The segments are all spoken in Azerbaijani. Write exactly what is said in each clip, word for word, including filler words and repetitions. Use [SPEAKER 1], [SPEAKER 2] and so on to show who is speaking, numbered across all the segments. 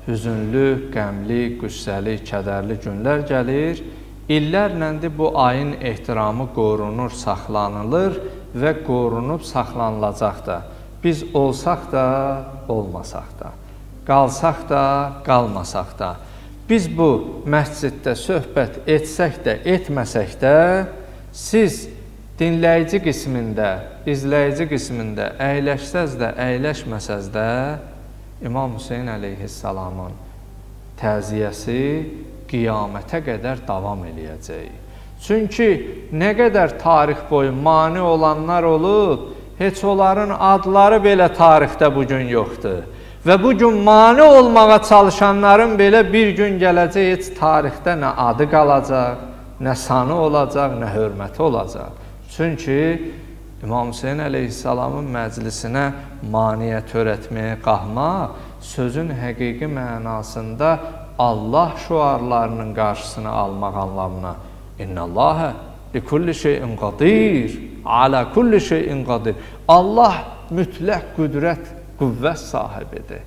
[SPEAKER 1] hüzünlü, qəmli, qüssəli, kədərli günlər gəlir. İllərlə bu ayın ehtiramı qorunur, saxlanılır və qorunub saxlanılacaq da. Biz olsaq da, olmasaq da, qalsaq da, qalmasaq da. Biz bu məsciddə söhbət etsək də, etməsək də, siz dinləyici qismində, izləyici qismində əyləşsəz də, əyləşməsəz də, İmam Hüseyin əleyhissalamın təziyyəsi qiyamətə qədər davam eləyəcək. Çünki nə qədər tarix boyu mane olanlar olub, heç onların adları belə tarixdə bugün yoxdur. Və bugün mane olmağa çalışanların belə bir gün gələcək, heç tarixdə nə adı qalacaq, nə sanı olacaq, nə hörməti olacaq. Çünki İmam Hüseyin əleyhissalamın məclisinə maniyə törətməyə qalmaq, sözün həqiqi mənasında Allah şüarlarının qarşısını almaq anlamına. İnnəlləhə li kulli şeyin qadir, alə kulli şeyin qadir. Allah mütləq qüdrət, qüvvət sahibidir.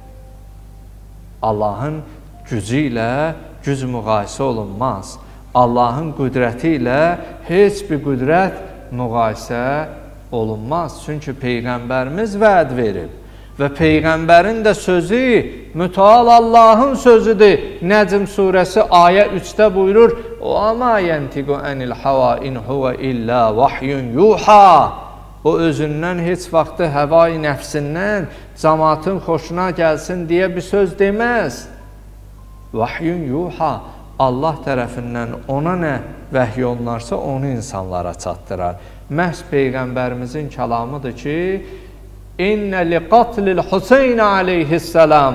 [SPEAKER 1] Allahın gücü ilə güc müqayisə olunmaz. Allahın qüdrəti ilə heç bir qüdrət müqayisə olunmaz. Çünki Peyğəmbərimiz vəd verib və Peyğəmbərin də sözü mütəal Allahın sözüdür. Nəcm surəsi ayə üçdə buyurur: "O ma yentiqu anil hava in huwa illa vahyun yuha." O özündən heç vaxtı həvai nəfsindən cəmaatın xoşuna gəlsin deyə bir söz deməz. Vahyun yuha, Allah tərəfindən ona nə vəhy olunarsa onu insanlara çatdırar. Məhz Peyğəmbərimizin kəlamıdır ki, İnnə li qatlil Hüseyn aleyhissalam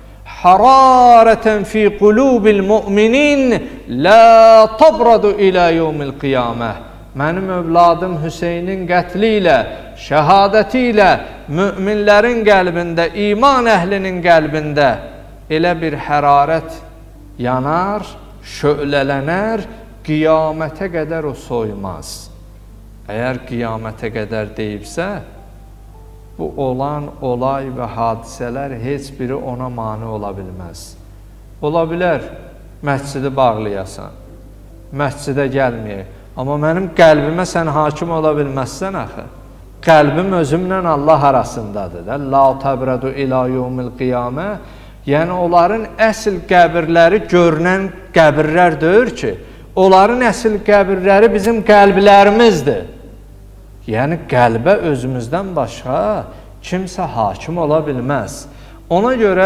[SPEAKER 1] hararətən fi qulubil müminin la tabradu ilə yevmil qiyamə. Mənim övladım Hüseynin qətli ilə, şəhadəti ilə müminlərin qəlbində, iman əhlinin qəlbində elə bir hərarət yanar, şöhlələnər, qiyamətə qədər o soymaz. Əgər qiyamətə qədər deyibsə, bu olan olay və hadisələr heç biri ona mane ola bilməz. Ola bilər, məscidi bağlayasan, məscidə gəlməyək. Amma mənim qəlbimə sən hakim ola bilməzsən axı. Qəlbim özümlə Allah arasındadır. La təbrədu ilə yevmil qiyamə. Yəni, onların əsl qəbirləri görünən qəbirlər deyir ki, onların əsl qəbirləri bizim qəlblərimizdir. Yəni, qəlbə özümüzdən başqa kimsə hakim ola bilməz. Ona görə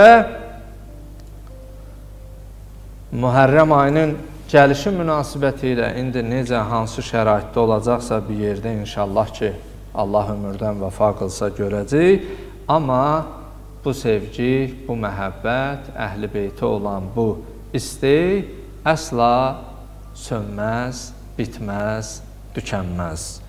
[SPEAKER 1] Mühərrəm ayının gəlişi münasibəti ilə indi necə, hansı şəraitdə olacaqsa bir yerdə inşallah ki, Allah ömürdən vəfa qılsa görəcək. Amma bu sevgi, bu məhəbbət, əhl-i beyti olan bu istək əsla sönməz, bitməz, tükənməz.